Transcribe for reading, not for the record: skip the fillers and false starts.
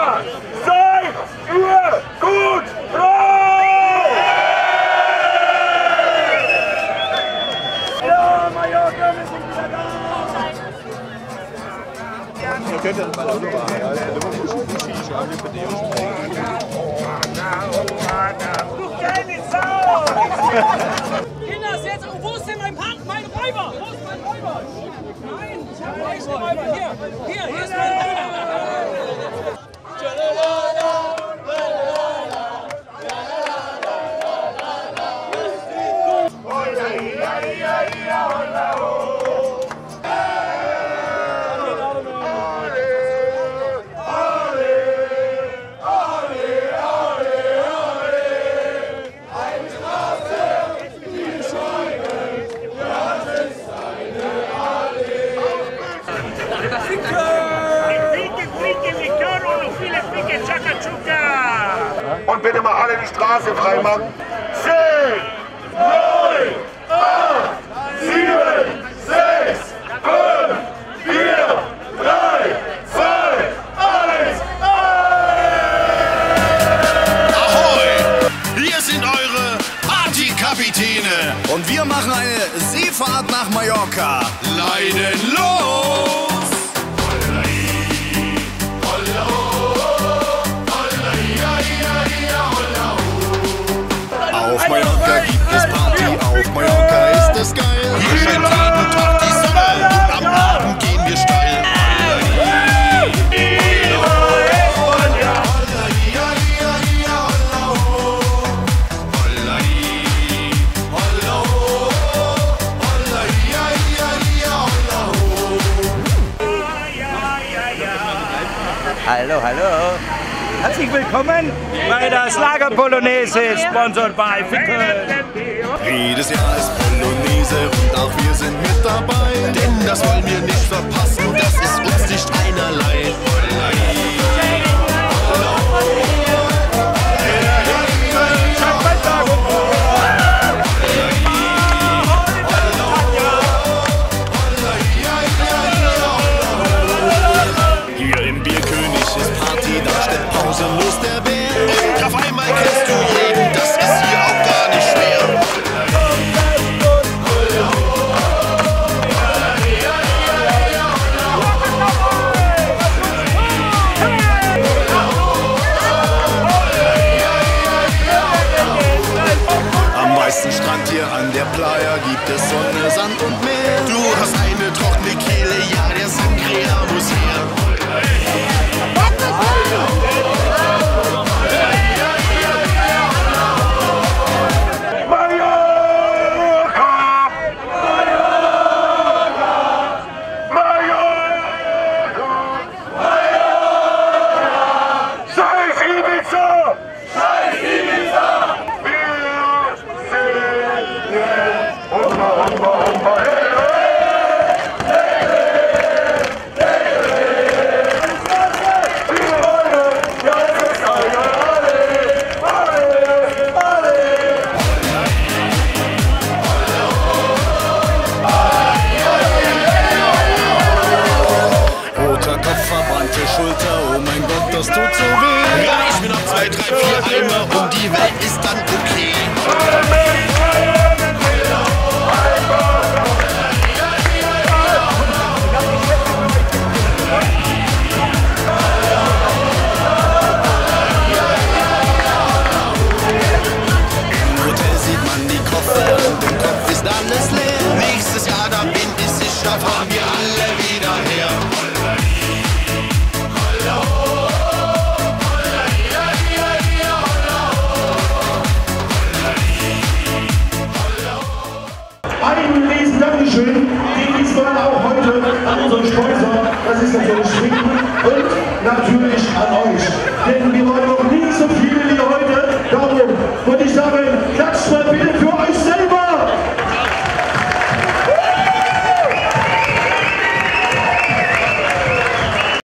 Seid ihr gut drauf? Ja, Mallorca, wir sind wieder da! Du geile Sau! Kinder, jetzt, wo ist denn mein Räuber? Wo ist mein Räuber? Nein, ich habe euch den Räuber. Hier ist mein Räuber. Und bitte mal alle die Straße frei machen. 10, 9, 8, 7, 6, 5, 4, 3, 2, 1, Ahoi! Hier sind eure Partykapitäne. Und wir machen eine Seefahrt nach Mallorca. Leiden los! Auf Mallorca gibt es Party, auf Mallorca ist es geil. Hier scheint jeden Tag die Sonne und am Abend gehen wir steil. Hallo, hallo. Herzlich willkommen bei der Mallorca Polonaise, sponsored by Ikke Hüftgold. Jedes Jahr ist Polonaise und auch wir sind mit dabei. Denn das wollen wir nicht verpassen, das ist uns nicht einerlei. Hier im Bierkönig ist Party, da steht pausenlos der Bär. Und auf einmal kennst du jeden, das ist hier auch gar nicht schwer. Am meisten Strand hier an der Playa gibt es Sonne, Sand und Meer. Du hast eine trockene Kehle, ja, der Sangria muss her. Schulter, oh mein Gott, das tut so weh. Reiß mir noch 2, 3, 4 Eimer und die Welt ist dann okay. Im Hotel sieht man die Koffer und im Kopf ist alles leer. Nächstes Jahr, da bin ich sicher, fahren wir alle wieder her. Ein riesen Dankeschön geht diesmal auch heute an unseren Sponsor, das ist natürlich Schwingen, und natürlich an euch. Denn wir wollen noch